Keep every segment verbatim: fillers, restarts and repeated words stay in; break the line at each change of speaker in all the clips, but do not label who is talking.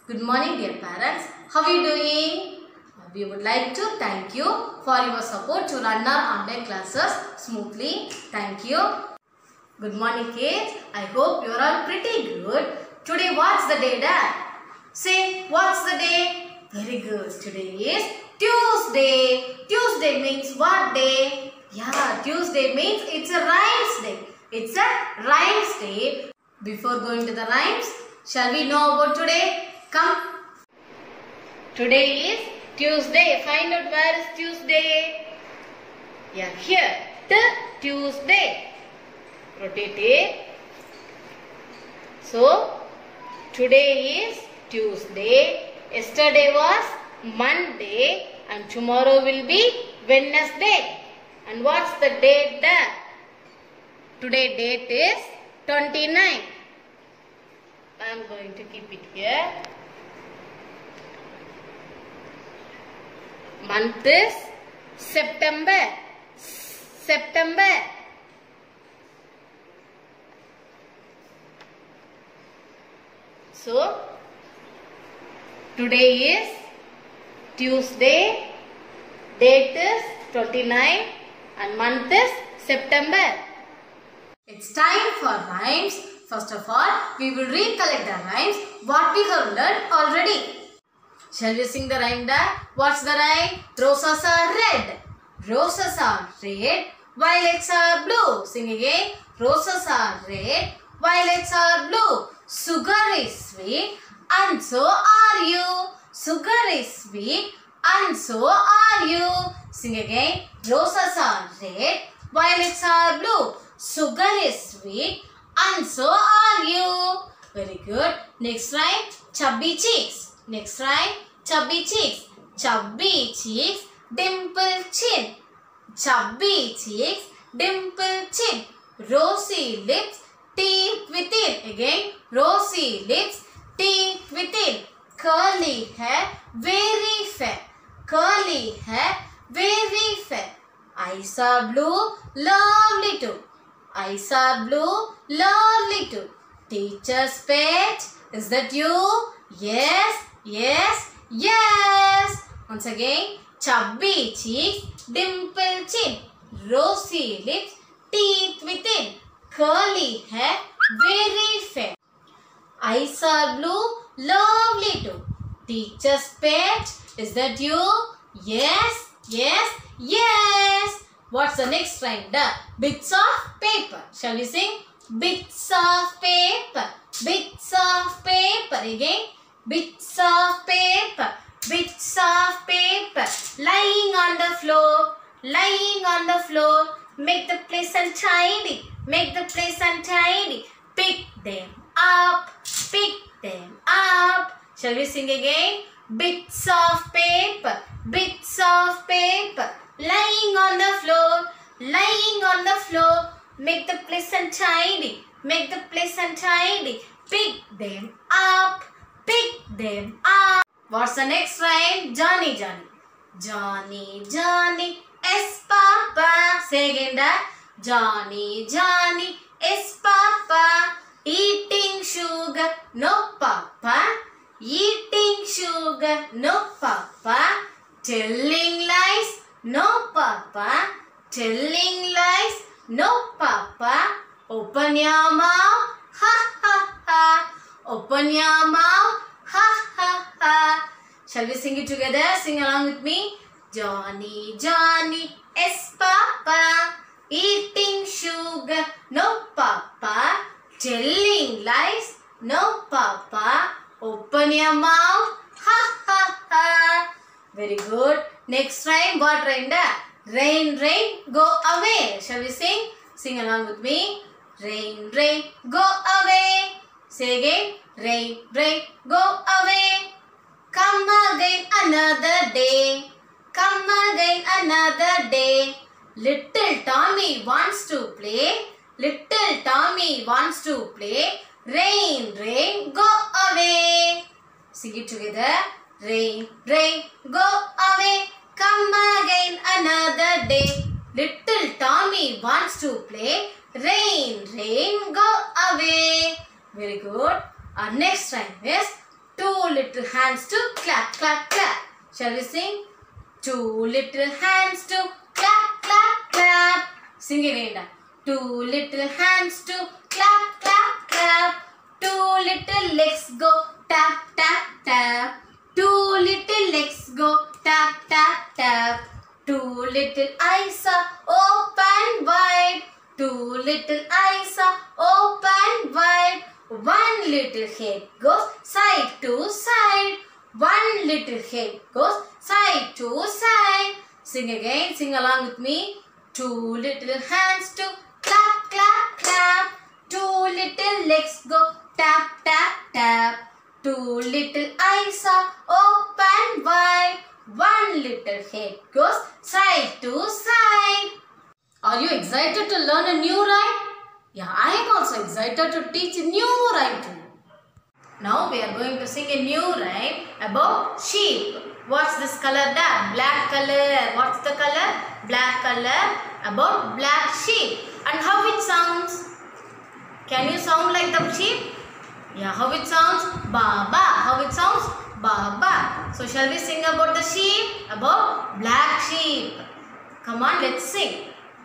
Good morning, dear parents. How are you doing? We would like to thank you for your support to run our online classes smoothly. Thank you. Good morning, kids. I hope you are all pretty good. Today, what's the day, Dad? Say, what's the day? Very good. Today is Tuesday. Tuesday means what day? Yeah, Tuesday means it's a rhymes day. It's a rhymes day. Before going to the rhymes, shall we know about today? Come. Today is Tuesday. Find out where is Tuesday. Yeah, here. T Tuesday. Rotate it. So, today is Tuesday. Yesterday was Monday. And tomorrow will be Wednesday. And what's the date there? Today date is twenty-nine. I am going to keep it here. Month is September. September. So, today is Tuesday. Date is twenty-nine and month is September. It's time for rhymes. First of all, we will recollect the rhymes what we have learned already. Shall we sing the rhyme there? What's the rhyme? Roses are red. Roses are red. Violets are blue. Sing again. Roses are red. Violets are blue. Sugar is sweet and so are you. Sugar is sweet and so are you. Sing again. Roses are red. Violets are blue. Sugar is sweet and so are you. Very good. Next rhyme. Chubby cheeks. Next rhyme. Chubby cheeks. Chubby cheeks. Dimple chin. Chubby cheeks. Dimple chin. Rosy lips. Teeth within. Again. Rosy lips. Teeth within. Curly hair. Very fair. Curly hair. Very fair. Eyes are blue. Lovely too. Eyes are blue. Lovely too. Teacher's pet. Is that you? Yes. Yes. Yes. Once again. Chubby cheeks. Dimple chin. Rosy lips. Teeth within. Curly hair. Very fair. Eyes are blue. Lovely too. Teacher's pet. Is that you? Yes. Yes. Yes. What's the next rhyme? The bits of paper. Shall we sing? Bits of paper. Bits of paper. Again. Bits of paper. Bits of paper. Lying on the floor. Lying on the floor. Make the place untidy. Make the place untidy. Pick them up. Pick them up. Shall we sing again? Bits of paper. Bits of paper. Lying on the floor. Lying on the floor. Make the place untidy. Make the place untidy. Pick them up. Pick them up. What's the next rhyme? Johnny, Johnny. Johnny, Johnny. Yes, Papa. Say again, Dad. Johnny, Johnny. Yes, Papa. Eating sugar. No, Papa. Eating sugar. No, Papa. Telling lies. No, Papa. Telling lies. No, Papa. Open your mouth. Ha, ha, ha. Open your mouth. Ha, ha, ha. Shall we sing it together? Sing along with me. Johnny, Johnny. Yes, Papa. Eating sugar. No, Papa. Telling lies. No, Papa. Open your mouth. Ha, ha, ha. Very good. Next rhyme. What rhyme? Rain, rain, go away. Shall we sing? Sing along with me. Rain, rain, go away. Say again. Rain, rain, go away. Come again another day. Come again another day. Little Tommy wants to play. Little Tommy wants to play. Rain, rain, go away. Sing it together. Rain, rain, go away. Come again another day. Little Tommy wants to play. Rain, rain, go away. Very good. Our next rhyme is two little little hands to clap, clap, clap. Shall we sing? Two little hands to clap, clap, clap. Sing again. Two little hands to clap, clap, clap. Two little legs go tap, tap, tap. Two little legs go tap, tap, tap. Two little eyes are open wide. Two little eyes are open wide. One little head goes side to side. One little head goes side to side. Sing again. Sing along with me. Two little hands to clap, clap, clap. Two little legs go tap, tap, tap. Two little eyes are open wide. One little head goes side to side. Are you excited to learn a new rhyme? Yeah, I am also excited to teach a new rhyme to you. Now we are going to sing a new rhyme about sheep. What's this color? Da? Black color. What's the color? Black color. About black sheep. And how it sounds? Can you sound like the sheep? Yeah, how it sounds? Ba ba. How it sounds? Ba ba. So shall we sing about the sheep? About black sheep. Come on, let's sing.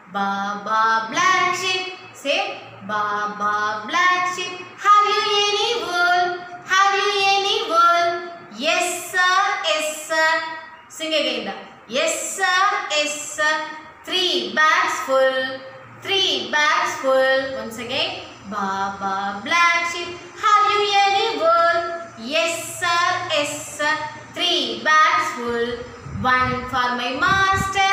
Ba ba black sheep. Say ba ba black sheep. Have you any wool? Have you any wool? Yes sir, yes sir. Sing again. Yes sir, yes sir. Three bags full. Three bags full. Once again. Ba ba black sheep. Have you any wool? Yes sir, yes sir. Three bags full. One for my master.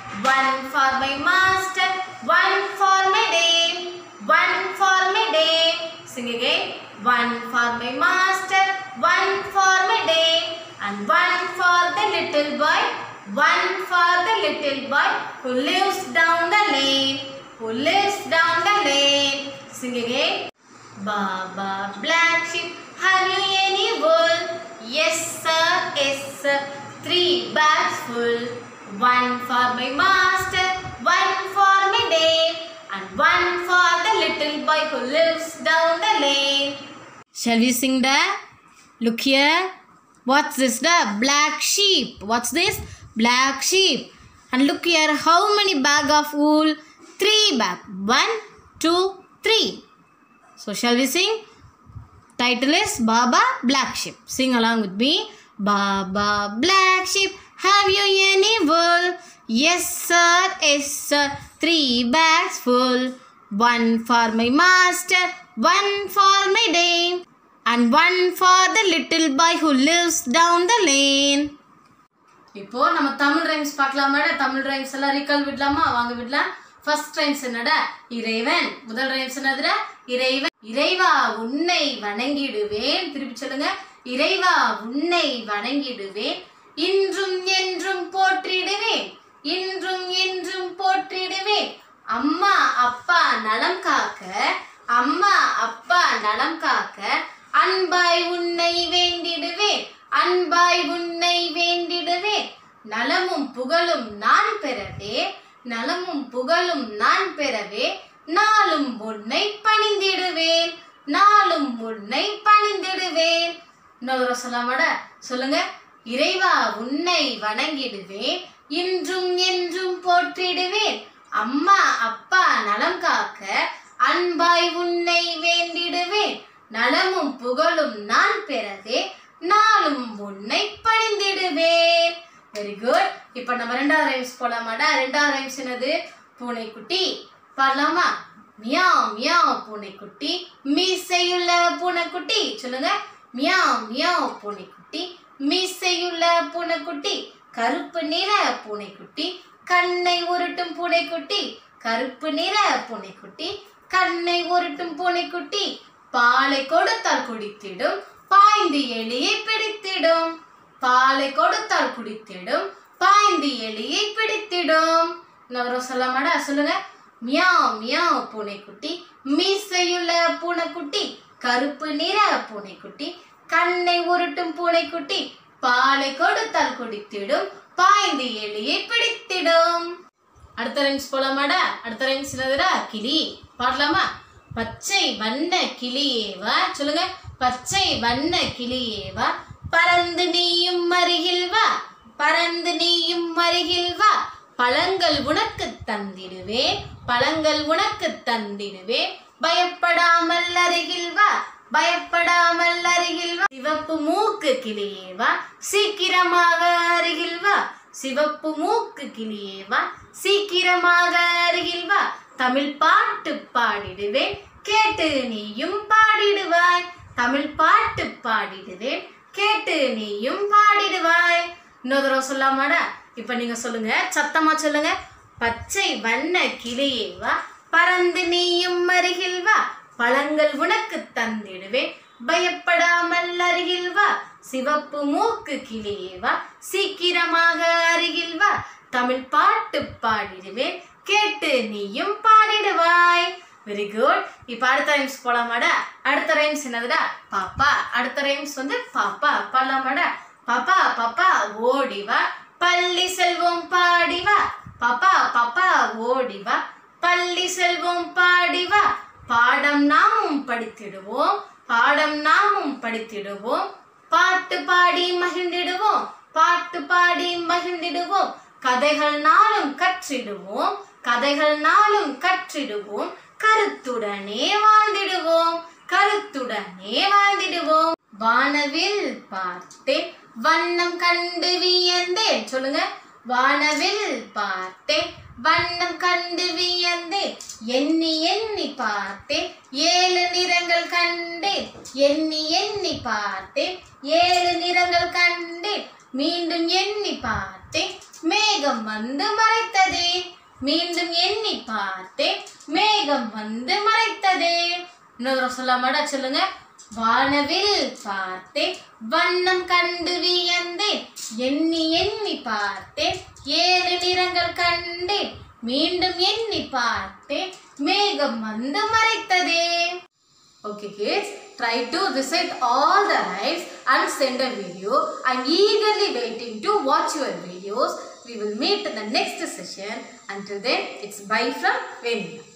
One for my master. One for my dame. One for my dame. Sing again. One for my master. One for my dame. And one for the little boy. One for the little boy who lives down the lane. Who lives down the lane. Sing again. Ba ba black sheep. Have you any wool? Yes sir, yes sir. Three bags full. One for my master. One for my dame. And one for the little boy who lives down the lane. Shall we sing that? Look here. What's this? The black sheep. What's this? Black sheep. And look here. How many bag of wool? Three bag. One, two, three. So shall we sing? Title is Baba Black Sheep. Sing along with me. Baba Black Sheep. Have you any wool? Yes sir, yes sir. Three bags full. One for my master. One for my dame. And one for the little boy who lives down the lane. இப்போ நம்ம Tamil rhymes பார்க்கலாமாடா? Tamil rhymes எல்லாம் recall விடலாமா? வாங்க விடலாம். First rhymes என்னடா? இறைவன். முதல் ரைம்ஸ் என்னதுடா? இறைவன். இறைவா உன்னை வணங்கிடுவேன். திருப்பி சொல்லுங்க. இறைவா உன்னை வணங்கிடுவேன். இன்றும் என்றும் போற்றிடுவேன். இன்றும் என்றும் போற்றிடுவேன். அம்மா அப்பா நலம் காக்க. அம்மா அப்பா நலம் காக்க. அன்பாய் உன்னை வேண்டிடுவேன். அன்பாய் உன்னை வேண்டிடுவேன். நலமும் புகழும் நான் பெறவே. நலமும் புகழும் நான் பெறவே. நாளும் உன்னை பணிந்திடுவேன். நாளும் உன்னை பணிந்திடுவேன். இன்னொரு சொல்லாமடா? சொல்லுங்க. இறைவா உன்னை வணங்கிடுவேன். இன்றும் என்றும் போற்றிடுவேன். அம்மா அப்பா நலம் காக்க. அன்பாய் உன்னை வேண்டிடுவேன். நலமும் புகழும் நான் பெறவே. நாளும் உன்னை பணிந்திடுவேன். Very good. இப்போ நம்ம ரெண்டாவது ரைம்ஸ் போலாமாடா? ரெண்டாவது ரைம்ஸ் என்னது? பூனைக்குட்டி. பாடலாமா? மியாவ் மியாவ் பூனைக்குட்டி. மீசையுள்ள பூனைக்குட்டி. சொல்லுங்க. மியாவ் மியாவ் பூனைக்குட்டி. மீசையுள்ள பூனைக்குட்டி. கருப்பு நிற பூனைக்குட்டி. கண்ணை உருட்டும் பூனைக்குட்டி. கருப்பு நிற பூனைக்குட்டி. கண்ணை உருட்டும் பூனைக்குட்டி. பாலை கொடுத்தால் குடித்திடும். பாய்ந்து எலியை பிடித்திடும். பாலை கொடுத்தால் குடித்திடும். பாய்ந்து எலியை பிடித்திடும். இன்னொரு சொல்லமாடா? சொல்லுங்க. மியாவ் மியாவ் பூனைக்குட்டி. மீசையுள்ள பூனைக்குட்டி. கருப்பு நிற பூனைக்குட்டி. கண்ணை உருட்டும் பூனைக்குட்டி. பாலை கொடுத்தால் குடித்திடும். பாய்ந்து எலியை பிடித்திடும். அடுத்த ரைம்ஸ் போலாமாடா? அடுத்த ரைம்ஸ் என்னதுடா? கிளி. பாடலாமா? பச்சை வண்ண கிளியேவா. சொல்லுங்க. பச்சை வண்ண கிளியேவா. பறந்து நீயும் அருகில் வா பறந்து நீயும் அருகில் வா பழங்கள் உனக்கு தந்திடுவேன் பழங்கள் உனக்கு தந்திடுவேன் பயப்படாமல் அருகில் வா பயப்படாமல் அருகில் வா சிவப்பு மூக்கு கிளியே வா சீக்கிரமாக அருகில் வா சிவப்பு மூக்கு கிளியே வா சீக்கிரமாக அருகில் வா தமிழ் பாட்டு பாடிடுவேன் கேட்டு நீயும் பாடிடுவாய் தமிழ் பாட்டு பாடிடுவேன் கேட்டு நீயும் பாடிடுவாய். இன்னொரு தடவை சொல்லாமாடா? இப்ப நீங்க சொல்லுங்க, சத்தமா சொல்லுங்க. பச்சை வண்ண கிளியே வா பறந்து நீயும் அருகில் வா பழங்கள் உனக்கு தந்திடுவேன் பயப்படாமல் அருகில் வா சிவப்பு மூக்கு கிளியே வா சீக்கிரமாக அருகில் வா தமிழ் பாட்டு பாடிடுவேன் கேட்டு நீயும் பாடிடுவாய். Very good. இப்ப அடுத்த ரைம்ஸ் போலாமாடா? அடுத்த ரைம்ஸ் என்னதுடா? பாப்பா. அடுத்த ரைம்ஸ் வந்து பாப்பா பாடலாமாடா? பாப்பா பாப்பா ஓடிவா பள்ளி செல்வோம் பாடிவா பாப்பா பாப்பா ஓடிவா பள்ளி செல்வோம் பாடிவா பாடம் நாமும் படித்திடுவோம் பாடம் நாமும் படித்திடுவோம் பாட்டு பாடி மகிழ்ந்திடுவோம் பாட்டு பாடி மகிழ்ந்திடுவோம் கதைகள் நாளும் கற்றிடுவோம் கதைகள் நாளும் கற்றிடுவோம் கருத்துடனே வாழ்ந்திடுவோம் கருத்துடனே வாழ்ந்திடுவோம். வானவில் பார்த்தேன் வண்ணம் கண்டு வியந்தேன். சொல்லுங்க. வானவில் பார்த்தேன் வண்ணம் கண்டு வியந்தேன் எண்ணி எண்ணி பார்த்தேன் ஏழு நிறங்கள் கண்டேன் எண்ணி எண்ணி பார்த்தேன் ஏழு நிறங்கள் கண்டேன் மீண்டும் எண்ணி பார்த்தேன் மேகம் வந்து மறைத்ததே மீண்டும் எண்ணி பார்த்தேன் மேகம் வந்து மறைத்ததே. இன்னொரு சொல்லாமடா? சொல்லுங்க. வானவில் பார்த்தேன் வண்ணம் கண்டு வியந்தேன் எண்ணி எண்ணி பார்த்தேன் ஏழு நிறங்கள் கண்டேன் மீண்டும் எண்ணி பார்த்தேன் மேகம் வந்து மறைத்ததே. Okay kids, try to recite all the rhymes and send a video. I'm eagerly waiting to watch your videos. We will meet in the next session. Until then, it's bye from Venu.